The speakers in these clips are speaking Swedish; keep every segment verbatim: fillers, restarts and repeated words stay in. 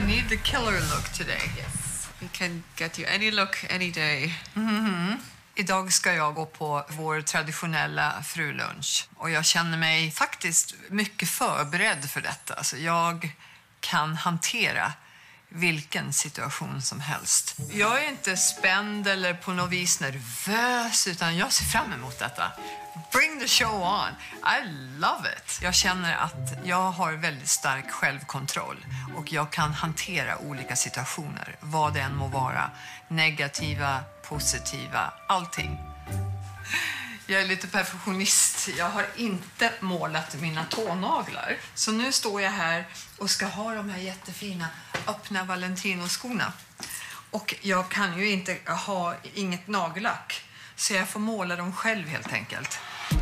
need the killer look today. Yes. We can get you any look, any day. Mm-hmm. Idag ska jag gå på vår traditionella frulunch. Och jag känner mig faktiskt mycket förberedd för detta. Alltså jag kan hantera vilken situation som helst. Jag är inte spänd eller på något vis nervös, utan jag ser fram emot detta. Bring the show on. I love it. Jag känner att jag har väldigt stark självkontroll och jag kan hantera olika situationer, vad det än må vara. Negativa, positiva, allting. Jag är lite perfektionist. Jag har inte målat mina tånaglar. Så nu står jag här och ska ha de här jättefina öppna Valentino-skorna. Och jag kan ju inte ha inget nagellack. Så jag får måla dem själv helt enkelt.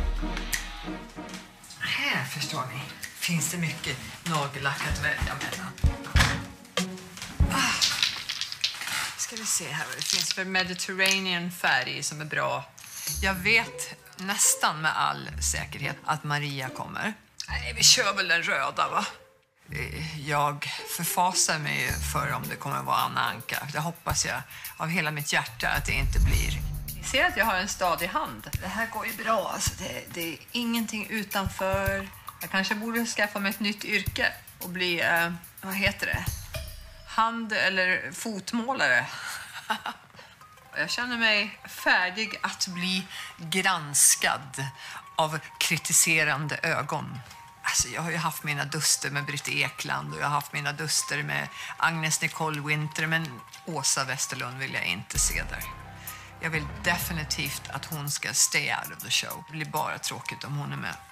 Här förstår ni. Finns det mycket nagellack att välja mellan. Ah. Ska vi se här vad det finns för Mediterranean färg som är bra. Jag vet nästan med all säkerhet att Maria kommer. Nej, vi kör väl den röda va? Jag förfasar mig för om det kommer att vara Anna Anka. Det hoppas jag av hela mitt hjärta att det inte blir. Ni ser att jag har en stadig hand. Det här går ju bra. Alltså det, det är ingenting utanför. Jag kanske borde skaffa mig ett nytt yrke och bli, eh, vad heter det? Hand- eller fotmålare. Jag känner mig färdig att bli granskad av kritiserande ögon. Alltså jag har ju haft mina duster med Britt Ekland och jag har haft mina duster med Agnes Nicole Winter, men Åsa Westerlund vill jag inte se där. Jag vill definitivt att hon ska stay out of the show. Det blir bara tråkigt om hon är med.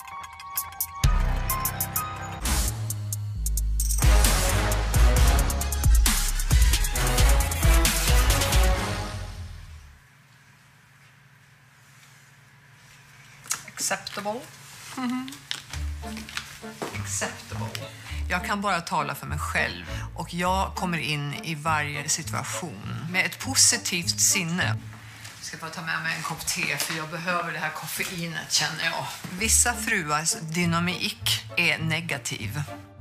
Acceptable. Mm-hmm. Acceptable. Jag kan bara tala för mig själv och jag kommer in i varje situation med ett positivt sinne. Jag ska bara ta med mig en kopp te för jag behöver det här koffeinet känner jag. Vissa fruars dynamik är negativ.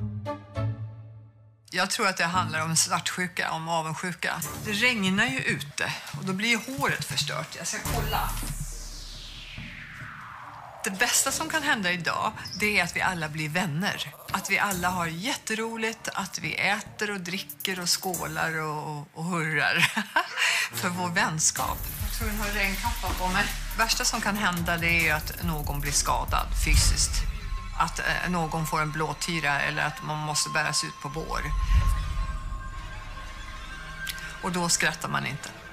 Jag tror att det handlar om svartsjuka, om avundsjuka. Det regnar ju ute och då blir håret förstört. Jag ska kolla. Det bästa som kan hända idag, det är att vi alla blir vänner. Att vi alla har jätteroligt, att vi äter och dricker och skålar och, och hurrar för vår vänskap. Jag tror jag har regnkappa på mig. Det värsta som kan hända det är att någon blir skadad fysiskt. Att eh, någon får en blåtyra eller att man måste bäras ut på bår. Och då skrattar man inte.